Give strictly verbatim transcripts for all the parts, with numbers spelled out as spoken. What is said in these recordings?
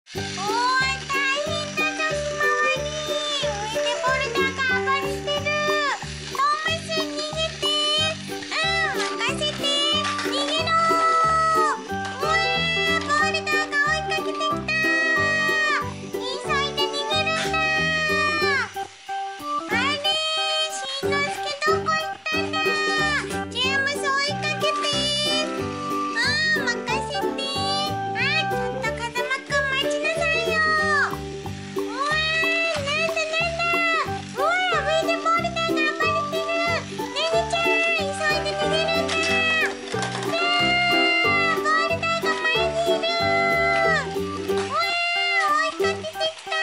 おー、大変だぞ、ひまわり。上でボルダーが暴れてる。トーマス、逃げて。うん、任せて。逃げろー。うわー、ボルダーが追いかけてきた。急いで逃げるんだ。あれー、しんのすけどこ行ったんだ。ジェームス追いかけて。うん、任せて。あー、ちょっと風間くん待ちなさいよ。うわー、なんだなんだ。うわー、上でボルダーが暴れてる。ネネちゃん、急いで逃げるんだ。うわー、ボルダーが前にいる。うわー、追いかけてきた。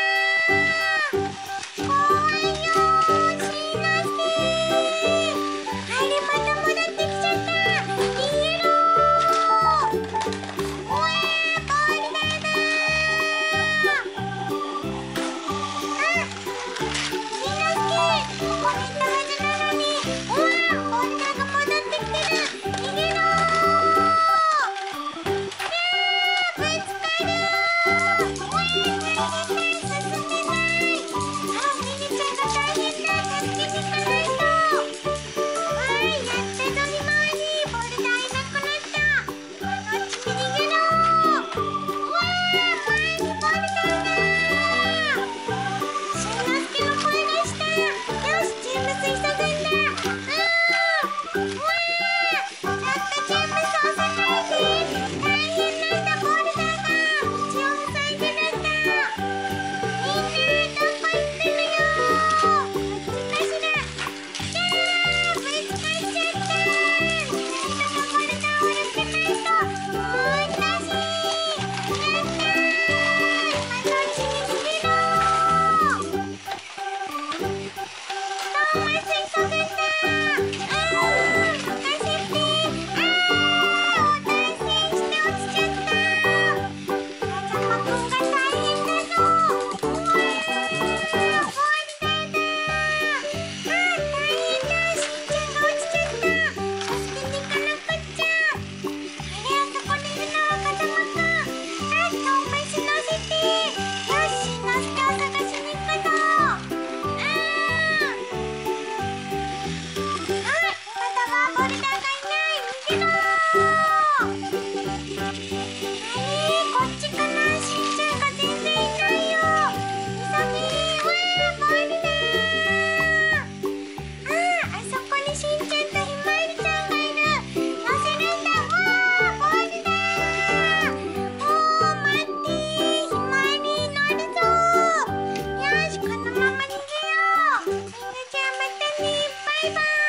怖いよー、しんのすけ。あれ、また戻ってきちゃった。逃げろー。うわー、ボルダーだー。あ、しんのすけ、ここにいたはずなのに。うわー、ボルダーが戻ってきてる。逃げろー。ぶつかるー。うわー、大変だ、進めない。あ、ネネちゃんが大変だ、助けていかないと。わー、やったぞ、ひまわり。ボルダーいなくなった。こっちに逃げろー。うわー、前にボルダーだー。しんのすけの声がした。よし、ジェームス急ぐんだ。うん。うわー、ちょっとジェームス押さないで。大変なんだ、ボルダーが道を塞いでるんだ。みんな、どこ行ったのよー。こっちかしら。キャー、ぶつかっちゃった。なんとかボルダーを避けないと。うーん、だし。やったー。今のうちに逃げろー。トーマス、急ぐんだ。うーん、任せて。あー、大戦して落ちちゃった。風間くんが大変だぞ。うわー、ボルダーだー。あー、大変だ。しんちゃんが落ちちゃった。助けていかなくっちゃ。あれ、あそこにいるのは風間くん。あ、トーマス乗せて。よし、しんのすけを探しに行くぞ。うーん。あ、まだはボルダーがいない。逃げろー。あれ、こっちかな。しんちゃんが全然いないよ。急げー。うわー、ボルダー。あー、あそこにしんちゃんとひまわりちゃんがいる。乗せるんだ。うわー、ボルダー。おー、待ってー。ひまわり乗るぞー。よし、このまま逃げよう。みんなじゃあまたね。バイバーイ。